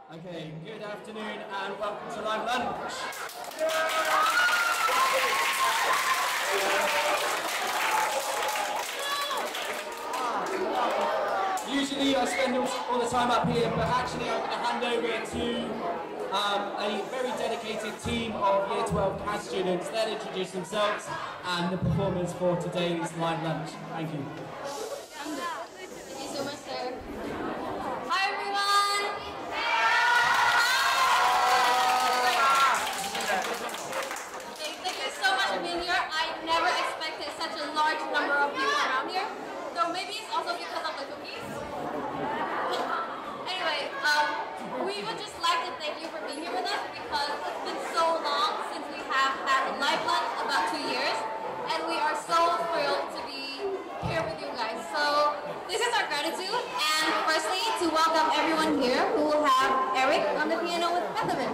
Okay, good afternoon and welcome to Live Lunch. Usually I spend all the time up here, but actually I'm going to hand over to a very dedicated team of Year 12 CAS students. They'll introduce themselves and the performers for today's Live Lunch. Thank you. Thank you so much, sir. Hi, everyone. Okay, thank you so much for being here. I never expected such a large number of people around here. So maybe it's also because of the cookies. Anyway, we would just like to thank you for being here with us because it's been so long since we have had a live lunch, about 2 years, and we are so thrilled to be here with you guys. So this is our gratitude, and firstly to welcome everyone here who will have Eric on the piano with Bethaman.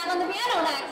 have on the piano next.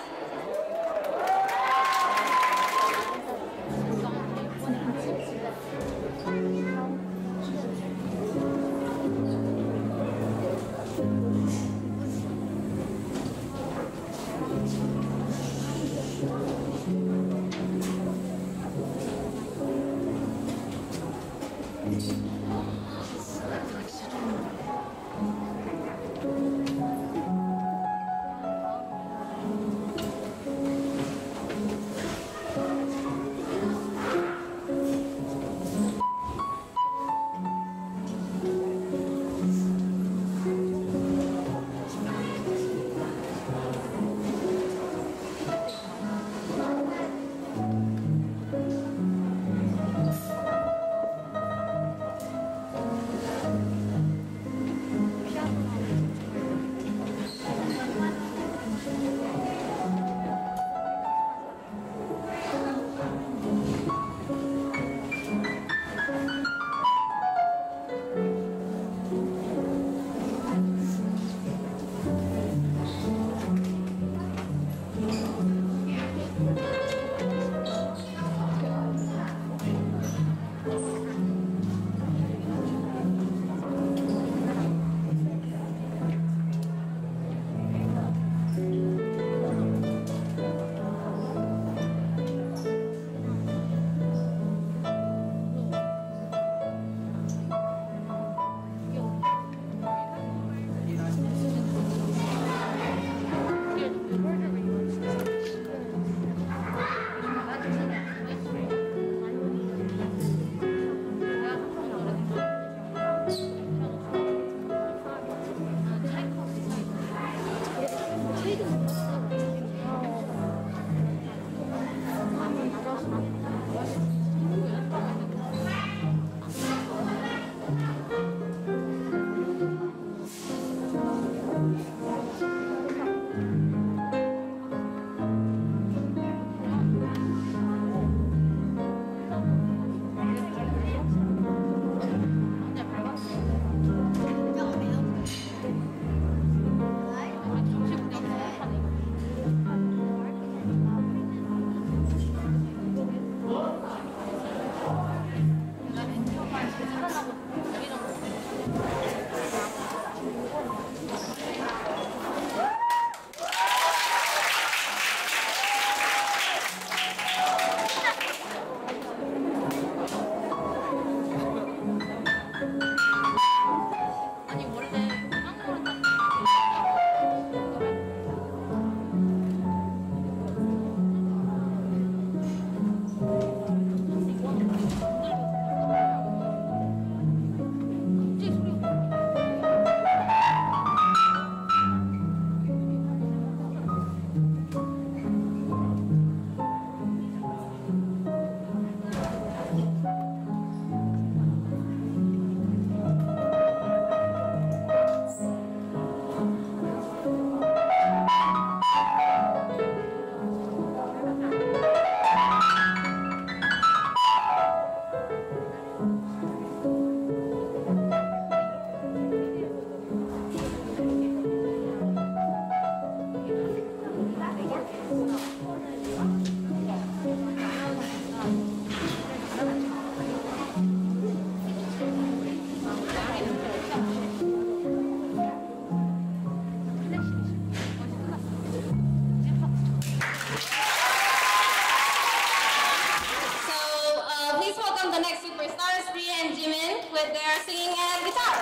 with their singing and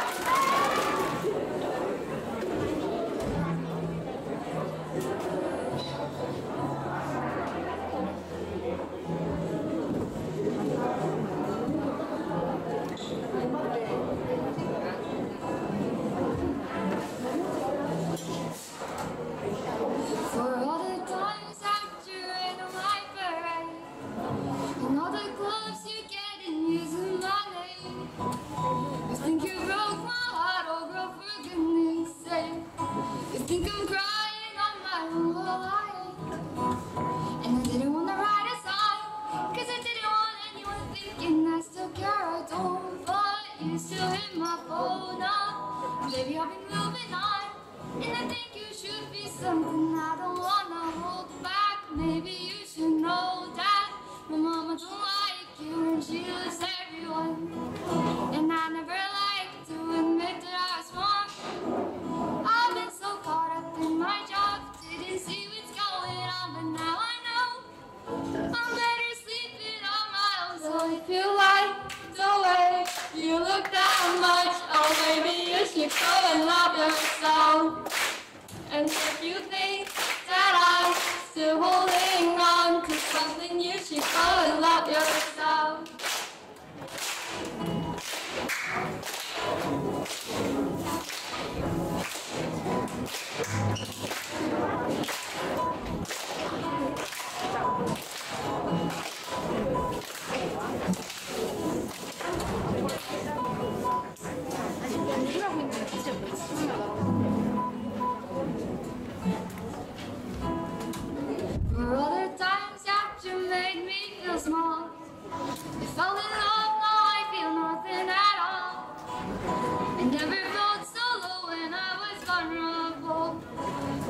guitar. For all the times after in my parade, and all the gloves you get in using my name, you think you broke my heart, oh girl, for goodness sake. You think I'm crying on my own, well I ain't. And I didn't want to write a song, cause I didn't want anyone thinking I still care, I don't. But you still hit my phone up, baby I've been moving on, and I think you should be something I don't want.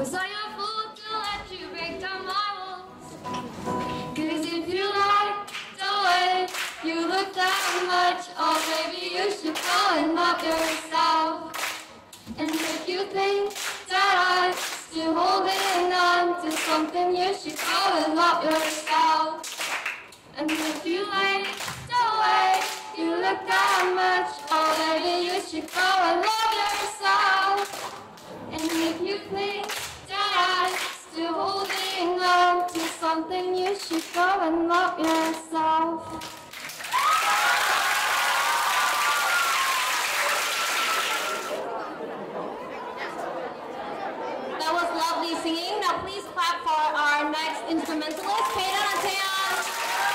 Was I a fool to let you break down my walls? 'Cause if you like the way you look that much, oh baby, you should go and love yourself. And if you think that I'm still holding on to something, you should go and love yourself. And if you like the way you look that much, oh baby, you should go and love yourself. And if you think that I'm still holding on to something, you should go and love yourself. That was lovely singing. Now please clap for our next instrumentalist, Peter and Taeyeon.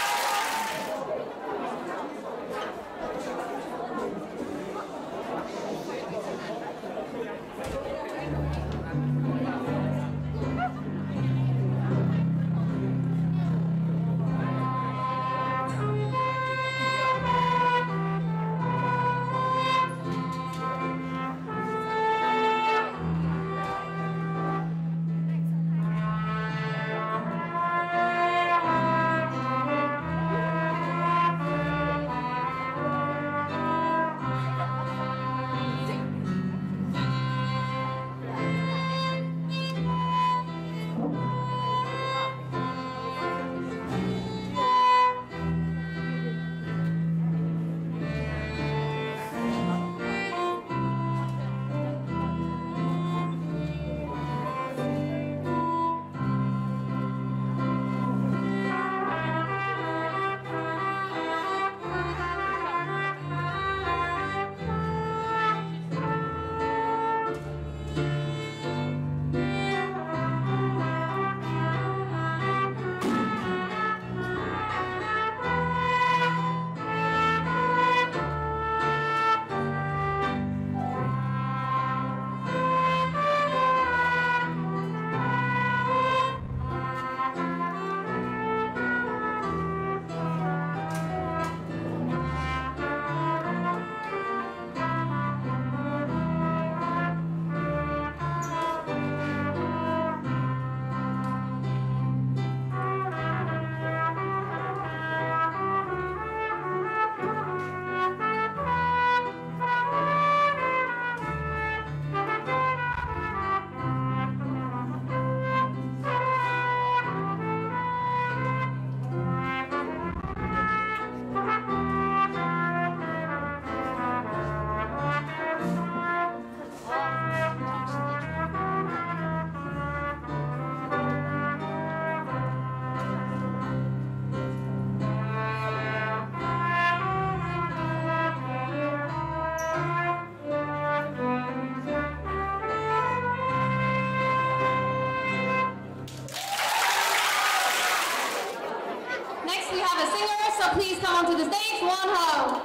Next we have a singer, so please come onto the stage, Wonho.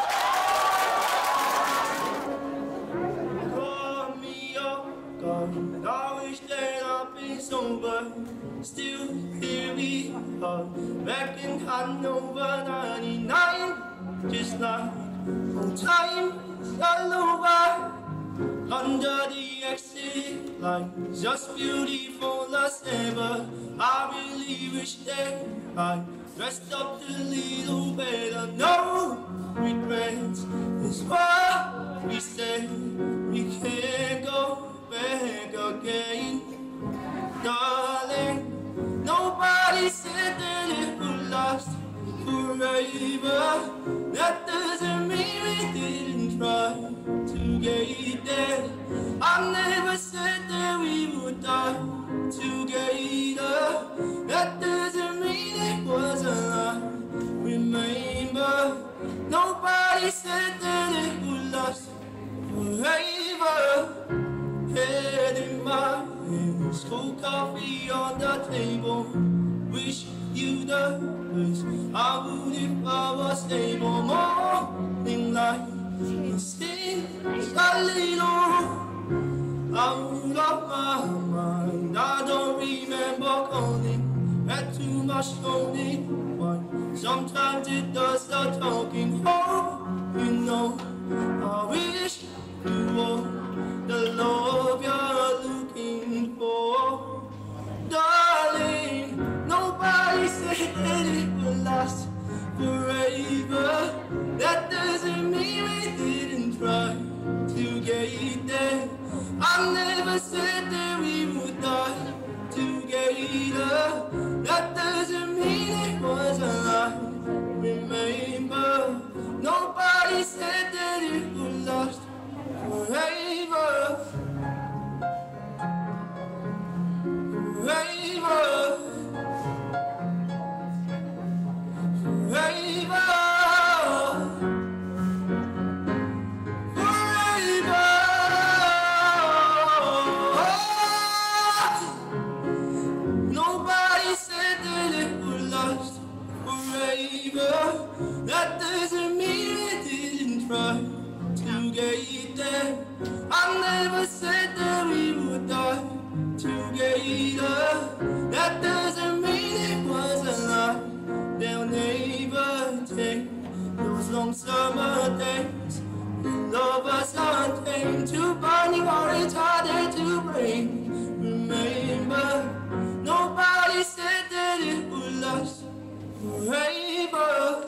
Call me up, God, I wish that I'd been sober. Still here we are, back in Hanoi, 99. Just like old times all over. Under the exit line, just beautiful as ever. I really wish that I dressed up a little better. No regrets is what we said. We can't go back again, darling. Nobody said that it would last forever. That doesn't mean we didn't try to get there. I never said that we would die together. That doesn't mean it was a lie. Remember, nobody said that it would last forever. Head in my hands, cold coffee on the table. Wish you the best. I would if I was able. Morning light, seems a little out of my mind. I don't remember calling, had too much only wine. Sometimes it does the talking. Oh, you know, I wish you were the love you're looking for. never said that we would die together. That doesn't mean it was a lie. Remember, nobody said that it would last forever. Forever. Nobody said that it would last forever. That doesn't mean we didn't try to get there. I never said that we would die together. That doesn't mean it was a lie. They'll never take those long summer days. Love us untamed, too burning or it's harder to bring. Remember, nobody said that it would last forever.